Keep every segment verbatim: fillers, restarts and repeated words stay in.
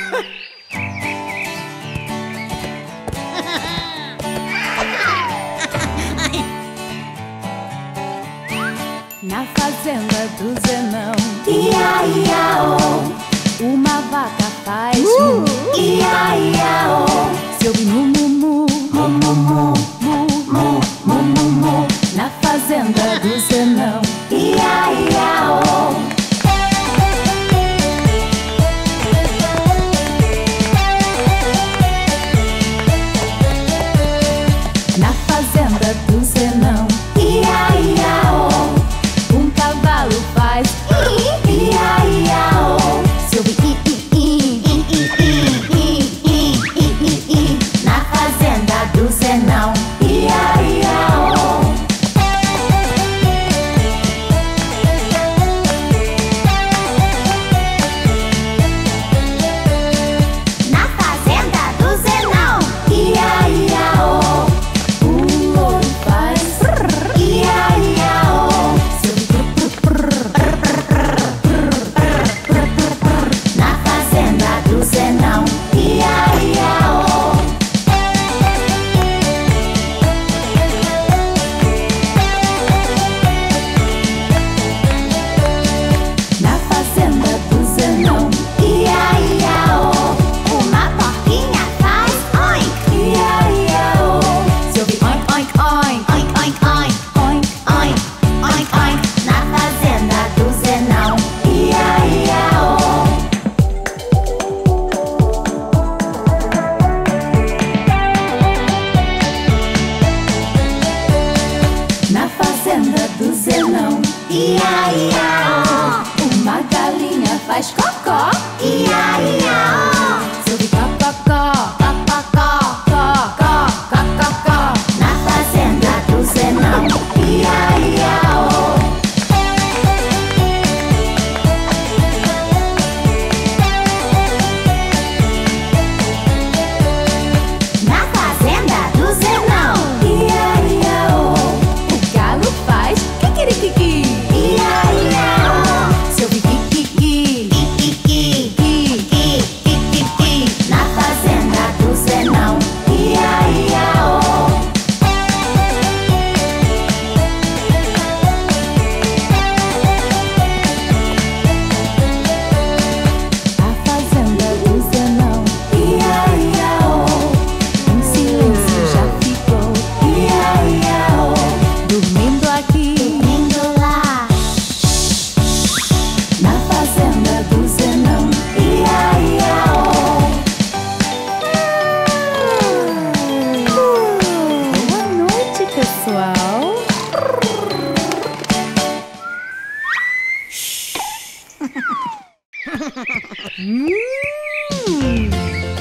Na fazenda do Zenão, ia, ia, oh. Uma vaca faz uh. mu, ia, ia, oh. Se ouve mu, mu, mu, mu, mu, mu, mu, mu, mu, mu, mu. Na fazenda do Zenão, ia, ia, oh. Na fazenda do Zenão, ia, ia, oh. Um cavalo faz ia, ia, oh. Se ouve i, i, i, i, i, i, i, i, i, i. Na fazenda do Zenão, ia, ia, oh. Na fazenda do Zenão, ia, ia, oh. Um louro faz ia, ia, oh. Se ouve prr, prr, prr, Na fazenda do Zenão, ia, ia, oh. Na fazenda do Zenão, Ia, ia, oh. Uma porquinha faz oink. Ia, ia, oh. se ouve oink, oink, oink, Oink, oink, oink, oink. oink, oink, oink. Na fazenda do Zenão, ia, ia, oh. Na fazenda do Zenão, Ia, ia, oh. uma galinha faz cocó. Ia, ia, oh. Se ouve cocó, Cococó, có, có, có, có, có. na fazenda do Zenão, ia, ia, oh. Na fazenda do Zenão, ia, ia, oh. O galo faz kikirikiki. Ia, ia, oh. Se ouve kikiki, Kiki, ki, ki, ki, ki, ki. Na fazenda do Zenão, ia, ia, oh. a fazenda do Zenão, Ia, ia, oh. em silêncio já ficou. Ia, ia, oh. Dormindo aqui, Indo lá, na fazenda do Zenão. ia, ia, oh. Boa noite, pessoal. Hum.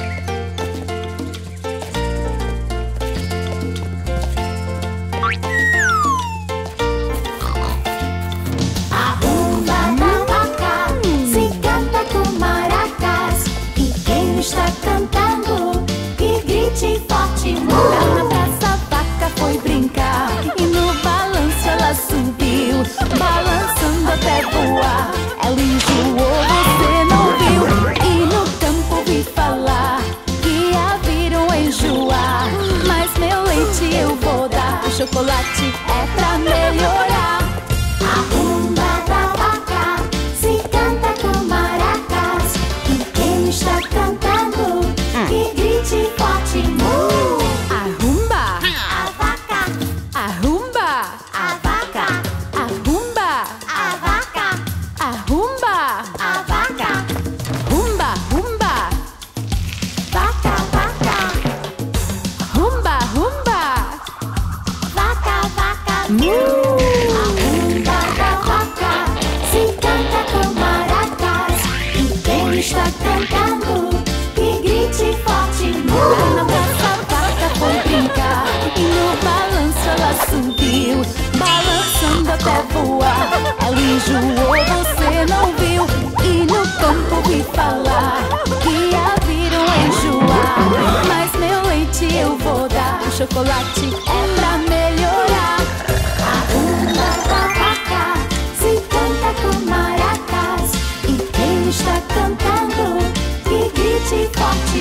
A rumba da vaca se canta com maracas. E quem está cantando, que grite forte, Lá na mu. praça a vaca foi brincar e no balanço ela subiu, balançando até voar. Ela enjoou, você não viu? E no campo vi falar que a viram enjoar. Mas meu leite eu vou dar, o chocolate é pra melhorar. A rumba da vaca se canta com maracas. E quem está cantando, que grite forte, mu. Arrumba, A vaca, arrumba, a vaca, arrumba, a vaca, arrumba, a vaca, rumba, rumba, vaca, vaca, rumba, rumba. vaca, vaca, Mu. A rumba da vaca se canta com maracas. E quem está cantando, que grite forte, Lá na mu. praça a vaca foi brincar e no balanço ela subiu, balançando até voar. Ela enjoou, você não viu? E no campo vi falar que a viram enjoar. Mas meu leite eu vou dar, o chocolate é pra melhorar. A rumba da vaca se canta com maracas. E quem está cantando, que grite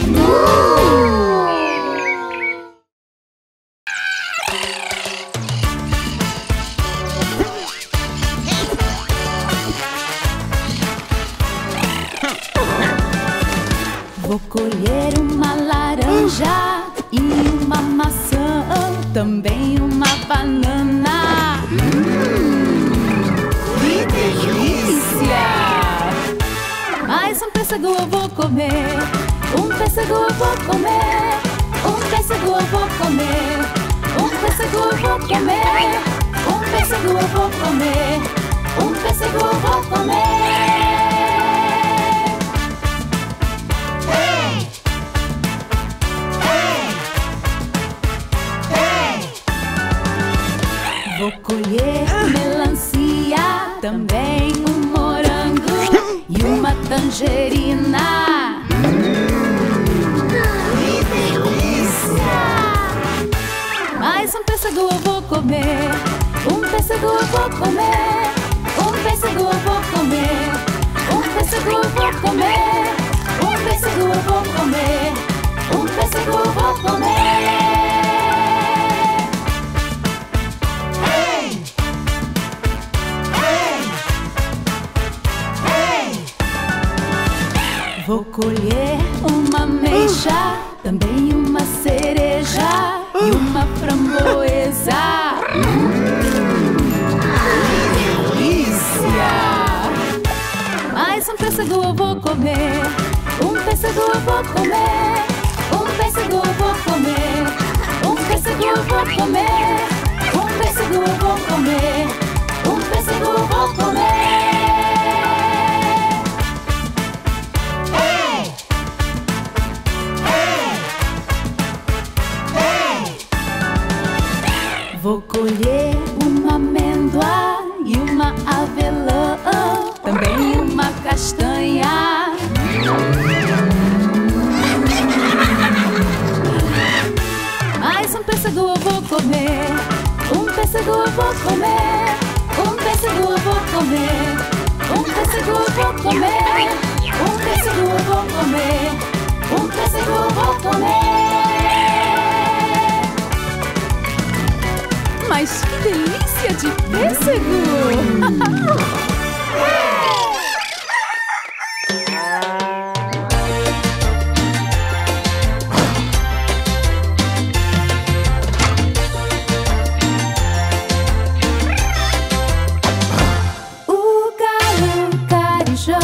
Vou colher uma laranja e uma maçã, também uma banana. Hum, que delícia! Mais um pêssego eu vou comer, um pêssego eu vou comer, um pêssego eu vou comer, um pêssego eu vou comer, um pêssego eu vou comer, um pêssego eu vou comer. Vou colher melancia, também um morango e uma tangerina. Que delícia! Mais um pêssego eu vou comer, um pêssego eu vou comer, um pêssego eu vou comer, um pêssego eu vou comer, um pêssego eu vou comer, um pêssego eu vou comer. Vou colher uma ameixa, também uma cereja e uma framboesa. Hum, que delícia! Mais um pêssego eu vou comer, um pêssego eu vou comer, um pêssego eu vou comer, um pêssego eu vou comer, um pêssego eu vou comer, um pêssego eu vou comer. Vou colher uma amêndoa e uma avelã, também uma castanha. Mais um pêssego eu vou comer, um pêssego eu vou comer, um pêssego eu vou comer, um pêssego eu vou comer, um pêssego eu vou comer, um pêssego eu vou comer. Mas que delícia de pêssego! O galo carijó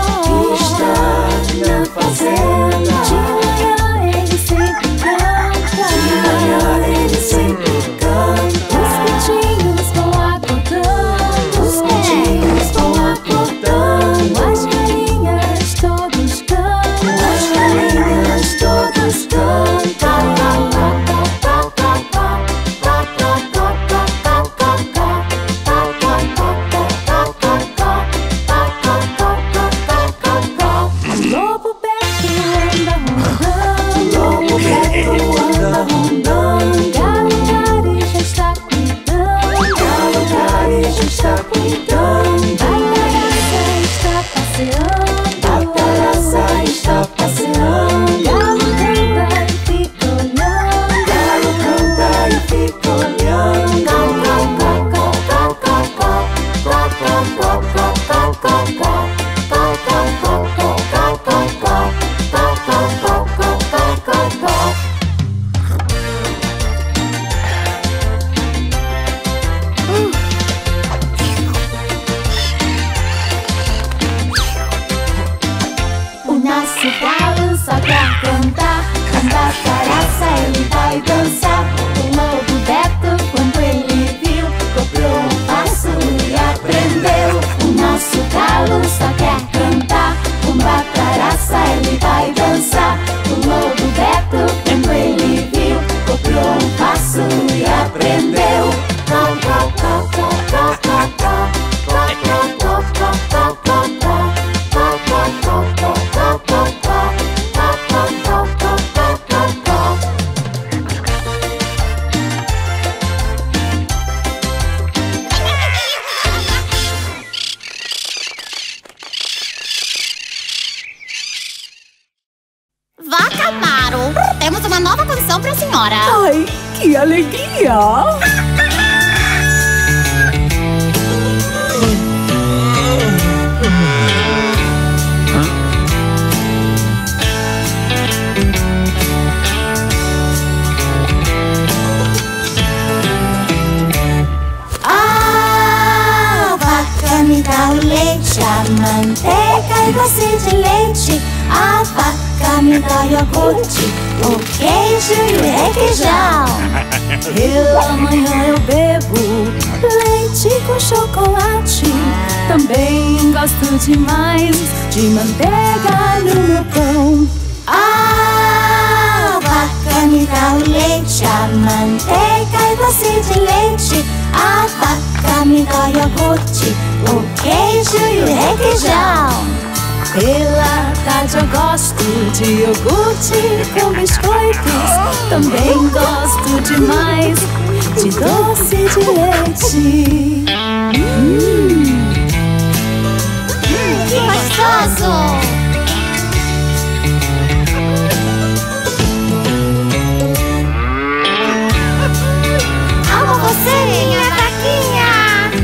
está na fazenda. De manhã ele sempre canta, de manhã ele sempre canta. Os pintinhos vão acordando, os pintinhos vão acordando. As galinhas todos cantam, as galinhas todos cantam. Lobo Beto anda rondando, Lobo Beto anda rondando. Galo já está cuidando, Galo já está cuidando. A taraça está passeando, a taraça está passeando. Galo canta e fica olhando, Galo canta e fica olhando. O nosso galo só quer cantar, quando a taraça ele vai dançar. O lobo Beto, quando ele viu, copiou um passo e aprendeu. O nosso galo só quer cantar, quando a taraça ele vai dançar. O lobo Beto, quando ele viu, copiou um passo e aprendeu. Vaca Amaro, temos uma nova canção pra senhora. Ai, que alegria! A vaca me dá o leite, a manteiga e doce de leite. A vaca me dá iogurte, o queijo e o requeijão. Pela manhã eu bebo leite com chocolate. Também gosto demais de manteiga no meu pão. A vaca me dá o leite, a manteiga e doce de leite. A vaca me dá iogurte, o queijo e o requeijão. Pela tarde eu gosto de iogurte com biscoitos. Também gosto demais de doce de leite. Hum. Que gostoso! Amo você, minha vaquinha!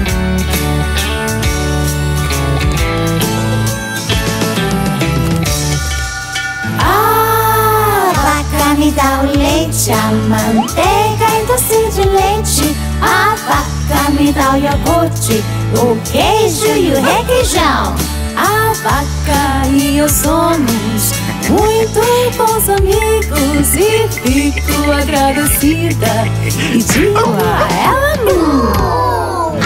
A vaca me dá o leite, a manteiga e doce de leite. A vaca me dá o iogurte, o queijo e o requeijão. A vaca e eu somos muito bons amigos e fico agradecida e digo a ela mu.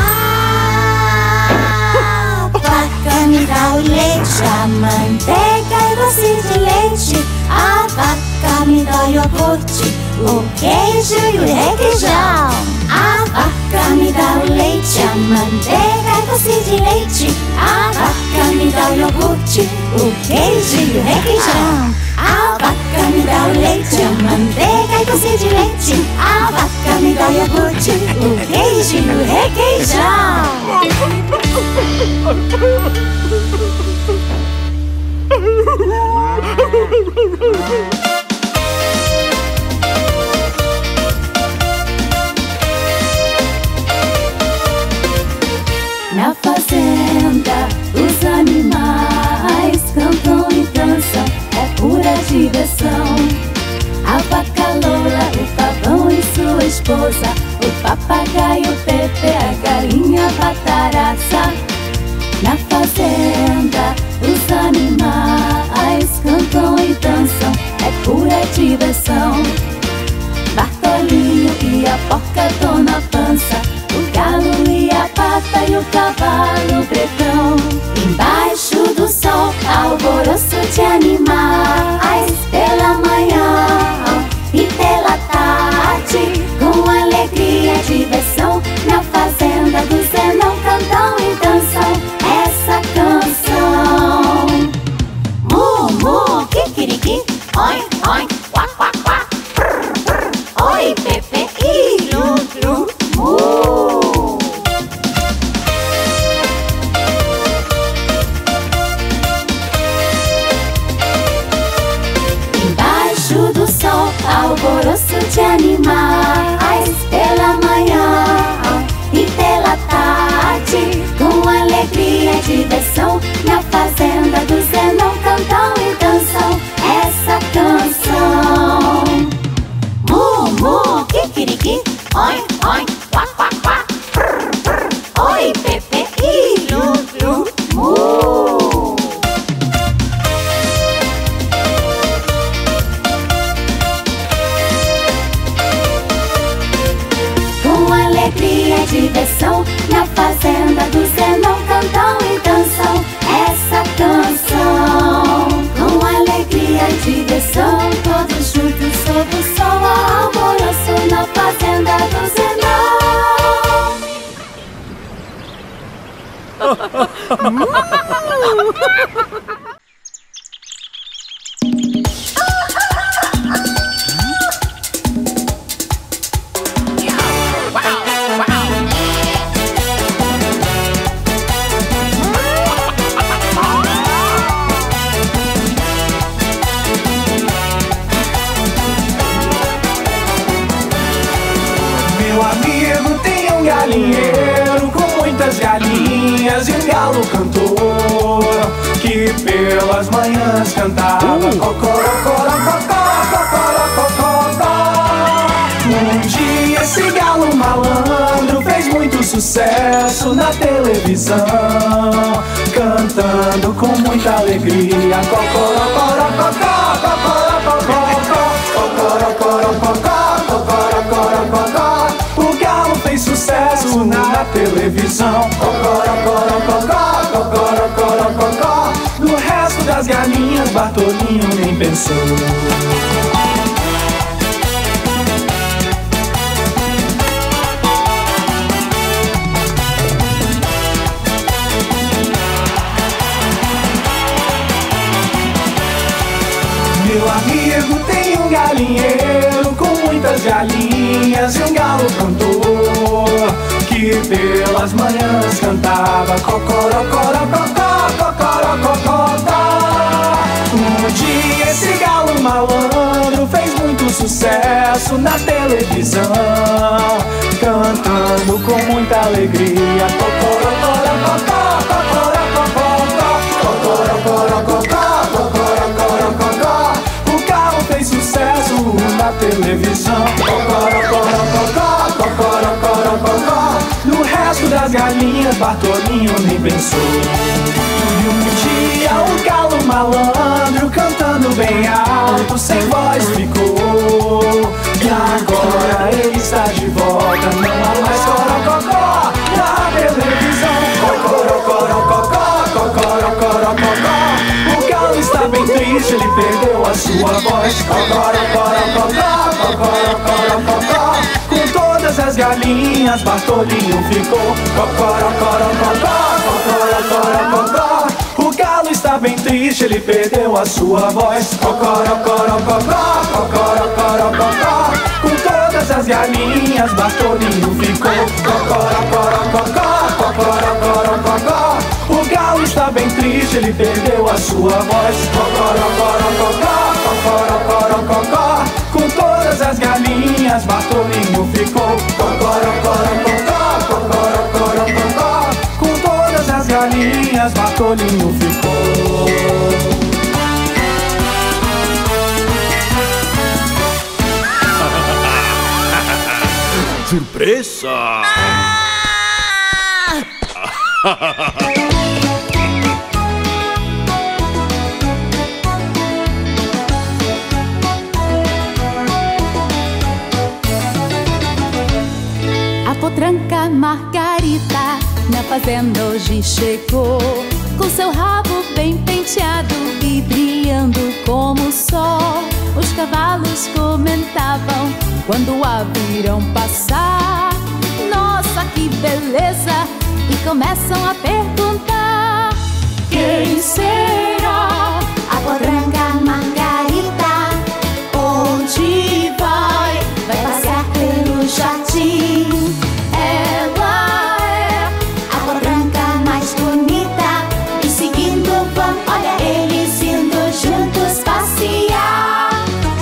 A vaca me dá o leite, a manteiga e doce de leite. A vaca me dá o iogurte, o queijo e o requeijão. A vaca me dá o leite, a manteiga e doce de leite. A vaca me dá o iogurte, o queijo e o requeijão. A vaca me dá o leite, a manteiga e doce de leite. A vaca me dá o iogurte, o queijo e o requeijão. Na fazenda, os animais cantam e dançam, é pura diversão. A vaca Lola, o pavão e sua esposa, o papagaio Pepe, a galinha Bataraça. Na fazenda, os animais cantam e dançam, é pura diversão. Bartolinho e a porca Dona Pança, o galo e a pata e o cavalo pretão. Embaixo do sol, alvoroço de animais. Pela manhã e pela tarde, com alegria e diversão, na fazenda do Zenão cantam e dançam essa canção. Mu, mu, kikiriki, oi, oi, quá, quá, quá. Prr, prr, oi, Pepe, e lu, lu, mu. Embaixo do sol, alvoroço de animais. Pela manhã e pela tarde, com alegria e diversão, na fazenda do Zenão cantam e dançam essa canção. Mu, mu, kikiriki, oi, oi, quá, quá, quá. Prr, prr, oi, Pepe, e lu, lu, mu. Com alegria e diversão, na fazenda do Zenão cantam e dançam essa canção. Com alegria e diversão, todos juntos sob o sol, alvoroço na fazenda do Zenão. galinhas e um galo cantor que pelas manhãs cantava cocorocó, um dia esse galo malandro fez muito sucesso na televisão, cantando com muita alegria cocorocó. O galo fez sucesso na televisão. No resto das galinhas Bartolinho nem pensou. Meu amigo tem um galinheiro com muitas galinhas e um galo cantor que pelas manhãs cantava cocorocó, cocorocó. Um dia esse galo malandro fez muito sucesso na televisão, cantando com muita alegria cocorocó. O galo fez sucesso na televisão. No resto das galinhas Bartolinho nem pensou. E um dia o galo malandro cantando bem alto, sem voz ficou. E agora ele está de volta, não há mais corococó na televisão. O galo está bem triste, ele perdeu a sua voz. Com todas as galinhas Bartolinho ficou. O galo está bem triste, ele perdeu a sua voz. Com todas as galinhas Bartolinho ficou. O galo está bem triste, ele perdeu a sua voz. Com todas as galinhas Bartolinho ficou. Com todas as galinhas Bartolinho ficou. Surpresa! A potranca Margarita na fazenda hoje chegou, com seu rabo bem penteado e brilhando como o sol. Os cavalos comentavam quando a viram passar: nossa, que beleza! E começam a perguntar: quem será? A potranca Margarita, onde vai? Vai passear pelo jardim. Ela é a potranca mais bonita, e seguindo vão, olha eles indo juntos passear.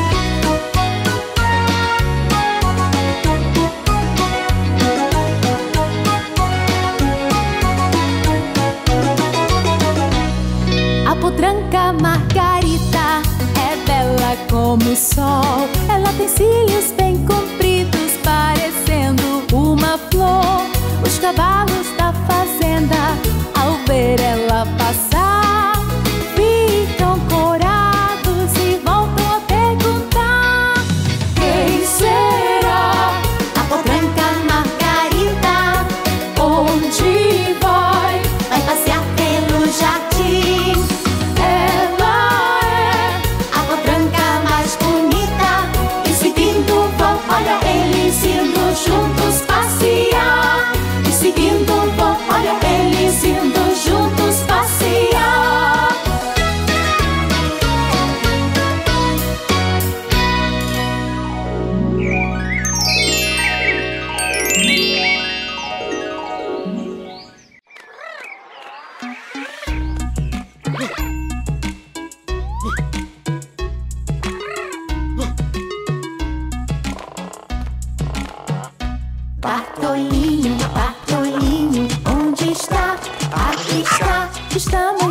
A potranca Margarita é bela como o sol. Ela tem cílios bem compridos, parecendo uma flor. Os cavalos da fazenda, ao ver ela passar, ficam corados e voltam a perguntar: quem será? A potranca Margarita, onde vai? Vai passear pelo jardim. Ela é A potranca mais bonita, e seguindo vão, olha eles indo juntos passear. E seguindo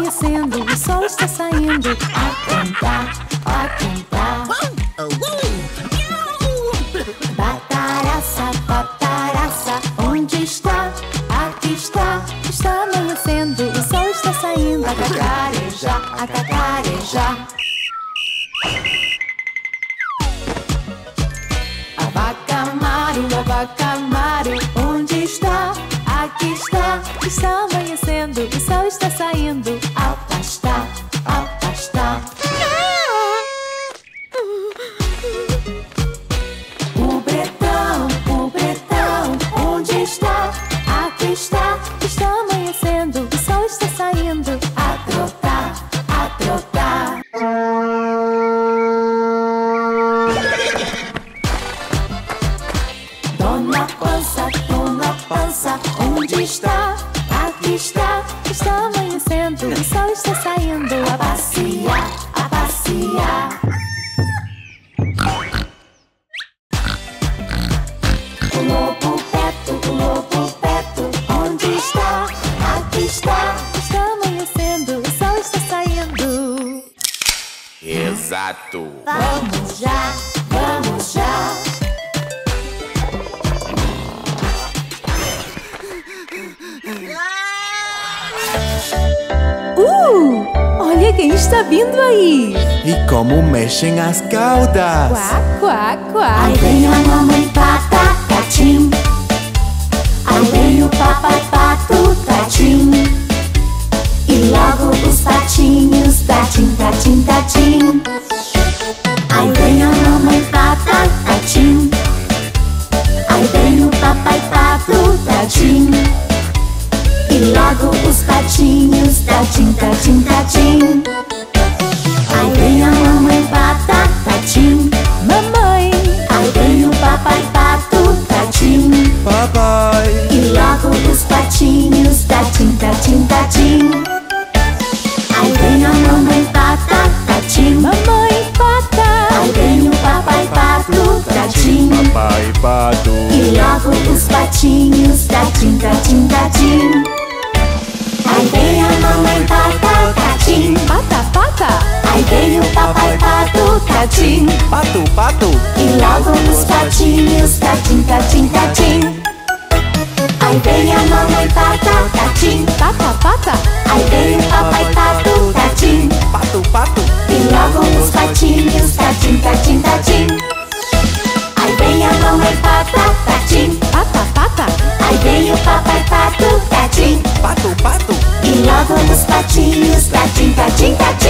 amanhecendo, o sol está saindo. A cantar, a cantar. Bataraça, bataraça, onde está? Aqui está, está amanhecendo, o sol está saindo. A cacarejar, a cacarejar. A vaca Maru, a vaca Maru, onde está? Aqui está, está amanhecendo, o sol está saindo. A pastar, a pastar. O Bretão, o Bretão, onde está? Aqui está, está amanhecendo, o sol está saindo. A trotar, a trotar. Dona Pança, Dona Pança, onde está? Aqui está, está amanhecendo, o sol está saindo. A passear, a passear. O lobo Beto, o lobo Beto, onde está? Aqui está, está amanhecendo, o sol está saindo. Exato. Vamos já, vamos já. Uh! Olha quem está vindo aí! E como mexem as caudas. Quá, quá, quá! Aí vem a mamãe pata, tatim. Aí vem o papai pato, tatim. E logo os patinhos, tatim, tatim, tatim. Aí vem a mamãe pata, tatim. Aí vem o papai pato, tatim. E logo os patinhos, tatim, tatim, tatim. Aí vem a mamãe pata, tatim. Mamãe! Aí vem o papai pato, tatim. Papai. E logo os patinhos, tatim, tatim, tatim. Aí vem a mamãe pata, tatim. Mamãe pata! Aí vem o papai pato, tatim. Papai pato. E logo os patinhos, tatim, tatim, tatim. Aí vem a mamãe pata, tatim. Pata, pata! Aí vem o papai pato, tatim. Pato, pato. E logo os patinhos, tatim, tatim, tatim. Aí vem a mamãe pata, tatim. Pata, pata! Aí vem o papai pato, tatim. Pato, pato. E logo os patinhos, tatim, tatim, tatim. Aí vem a mamãe pata, tatim. Pata, pata! Aí vem o papai pato, tatim. Pato, pato. E logo os patinhos, tatim, tatim, tatim.